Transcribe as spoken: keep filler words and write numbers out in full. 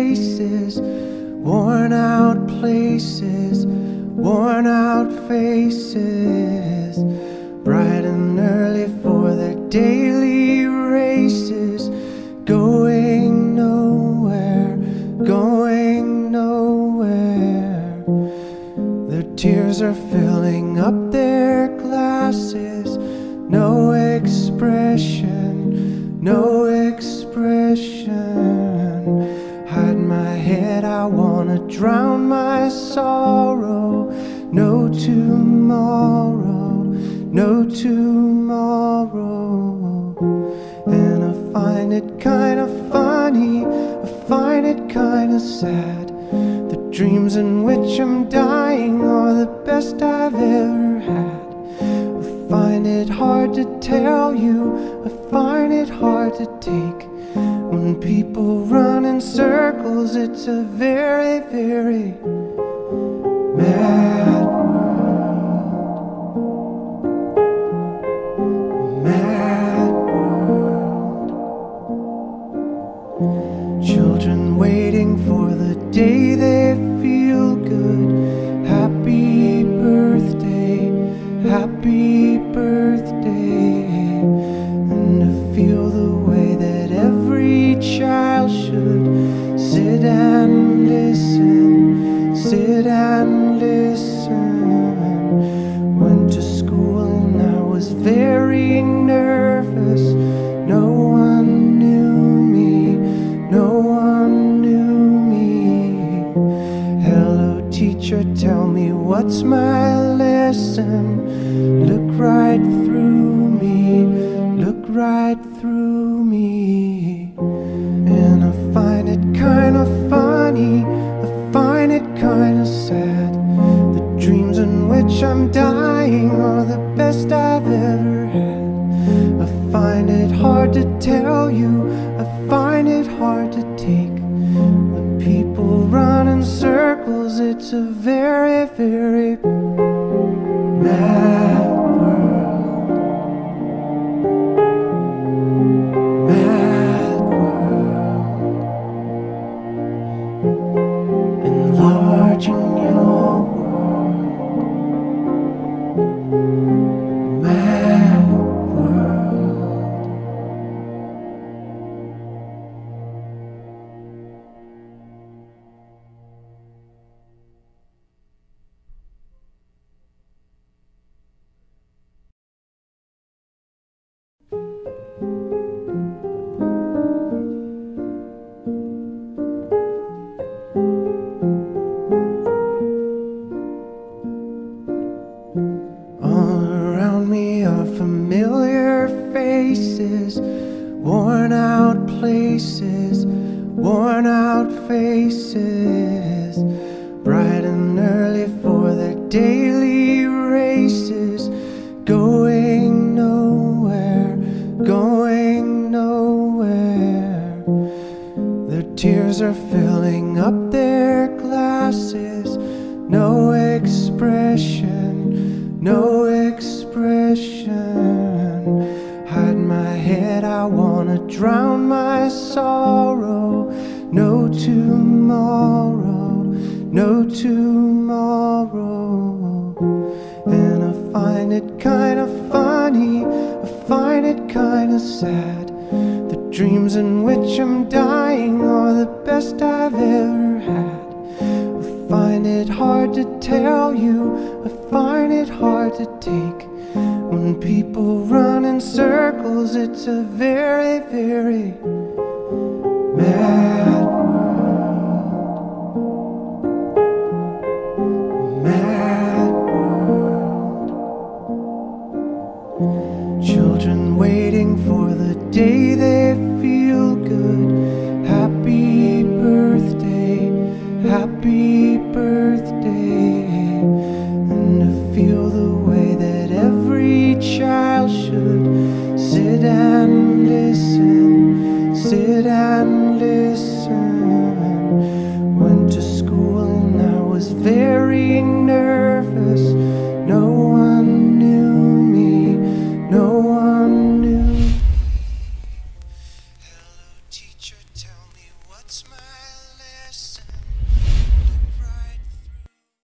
faces, worn out places, worn out faces, bright and early for their daily races, going nowhere, going nowhere. Their tears are filling up their glasses, no expression, no expression. Hide my head, I wanna drown my sorrow. No tomorrow, no tomorrow. And I find it kinda funny, I find it kinda sad. The dreams in which I'm dying are the best I've ever had. I find it hard to tell you, I find it hard to take. When people run in circles, it's a very, very mad world. Mad world. Children waiting for the day they feel good. Happy birthday, happy birthday. And to feel the way that every child should sit and listen, sit and listen. Went to school and I was very nervous. No one knew me, no one knew me. Hello teacher, tell me what's my lesson. Look right through me, look right through me. And I find it kinda funny, I find it kinda sad. The dreams in which I'm dying are the best I've ever had. I find it hard to tell you, I find it hard to take. When people run in circles, it's a very, very mad world. Mad world. Enlarging your world. Mad world. All around me are familiar faces, worn out places, worn out faces, bright and early for their daily races, going nowhere, going nowhere. Their tears are filling up their glasses, no expression, no expression. Hide my head, I wanna drown my sorrow. No tomorrow, no tomorrow. And I find it kinda funny, I find it kinda sad. The dreams in which I'm dying are the best I've ever had. I find it hard to tell you, I find it hard to take. When people run in circles, it's a very, very mad world. Mad world. Children waiting for the day they feel good. Happy birthday, happy birthday. And to feel the way that every child should sit and listen, sit and listen. Went to school and I was very nervous.